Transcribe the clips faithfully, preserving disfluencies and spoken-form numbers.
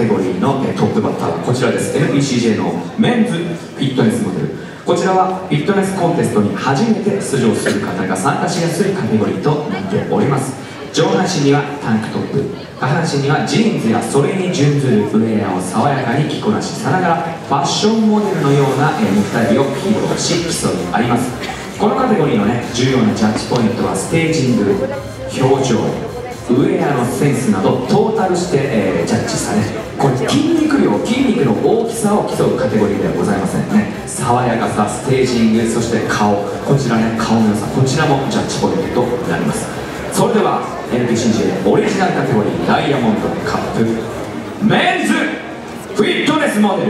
テゴリーのトップバッターはこちらです。 エヌピーシージェー のメンズフィットネスモデル。こちらはフィットネスコンテストに初めて出場する方が参加しやすいカテゴリーとなっております。上半身にはタンクトップ、下半身にはジーンズやそれに準ずるウェアを爽やかに着こなしさながらファッションモデルのような肉体美を披露し競い合います。このカテゴリーのね重要なジャッジポイントはステージング、表情、ウェアのセンスなどトータルして、えー、ジャッジされ、これ筋肉量、筋肉の大きさを競うカテゴリーではございませんね。爽やかさ、ステージング、そして顔、こちらね顔の良さ、こちらもジャッジポイントとなります。それでは エヌピーシージェー オリジナルカテゴリーダイヤモンドカップメンズフィットネスモデル。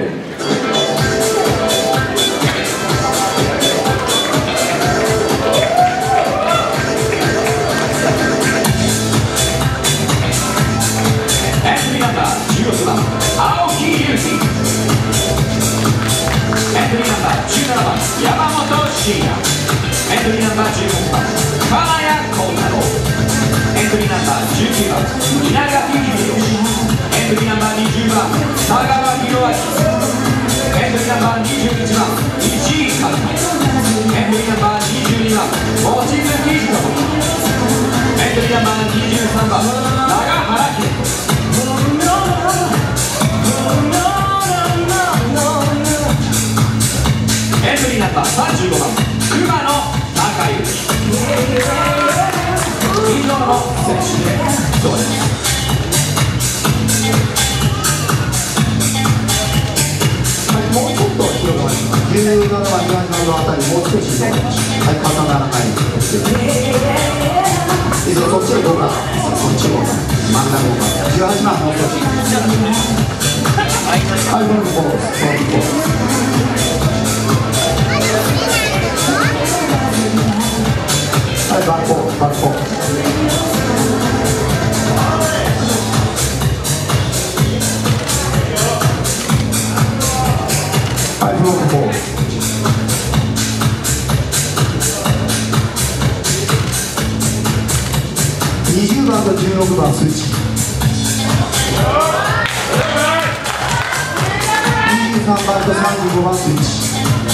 エントリーナンバーじゅうろくばん青木裕樹、エントリーナンバーじゅうななばん山本慎也、エントリーナンバーじゅうはちばん金谷幸太郎、エントリーナンバーじゅうきゅうばん稲垣秀吉、エントリーナンバーにじゅうばん佐川博明、エントリーナンバーにじゅういちばん石井和樹、エントリーナンバーにじゅうにばん望月ひとも、エントリーナンバーにじゅうさんばん長原秀人、エントリーナンバーさんじゅうごばん熊野孝之、以上の選手でそうです。はい、もうちょっと広がります。じゅうななばん、じゅうはちばんのあたりもう少し広がります。はい、重ならないようにして以上、そっちへどうか、そっちも真ん中どうか、じゅうはちばんもう少しはい、どうぞ、そうはい、バックフォー、バックフォー。はい、ブロックフォー。にじゅうばんとじゅうろくばんスイッチ。にじゅうさんばんとさんじゅうごばんスイッチ。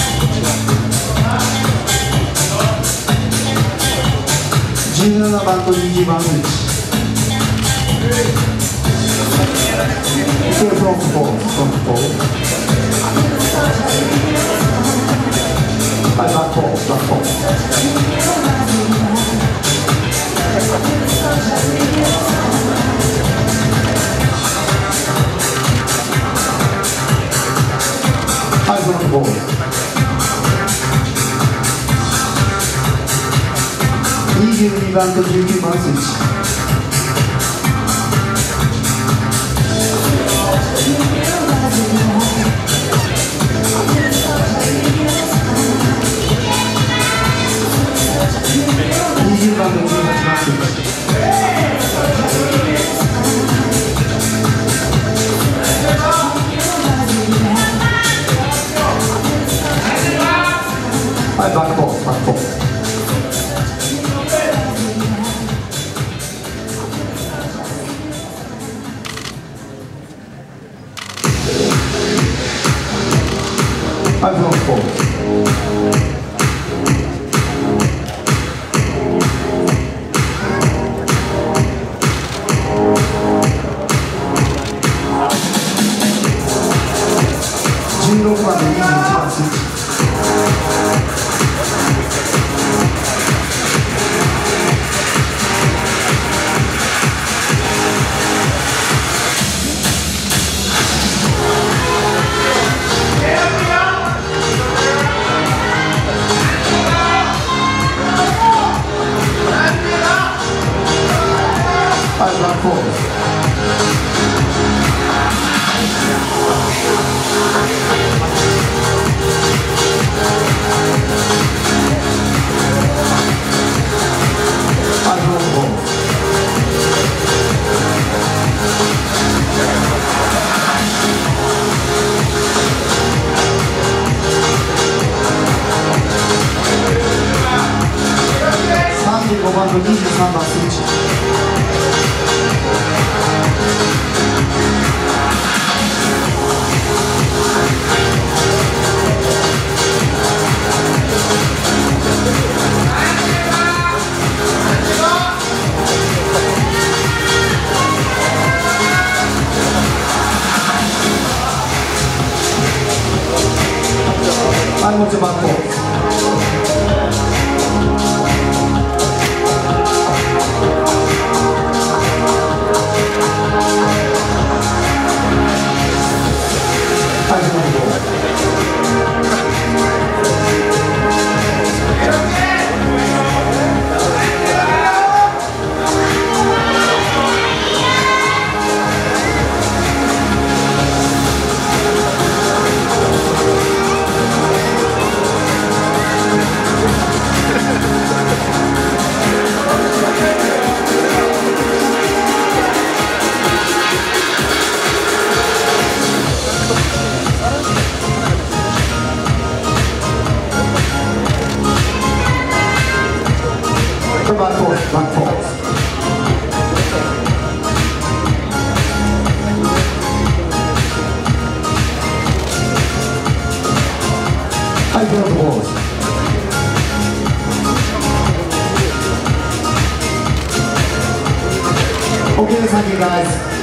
じゅうななばんとにじゅうばんスイッチ。フロントフォー、フロントフォー。はい、バックフォー、バックフォー。はい、フロントフォー。にじゅうにばんとじゅうきゅうばんスイッチ。にじゅうばんとじゅうはちばんスイッチ。はい、バックフォー、バックフォー。はい、フロントフォー。じゅうろくばんとにじゅういちばんスイッチ。はい、バックフォー。 はい、もうちょっと待って。ワンポーズ、ワンポーズ。はい、フロントポーズ。オーケー、サンキューガイズ。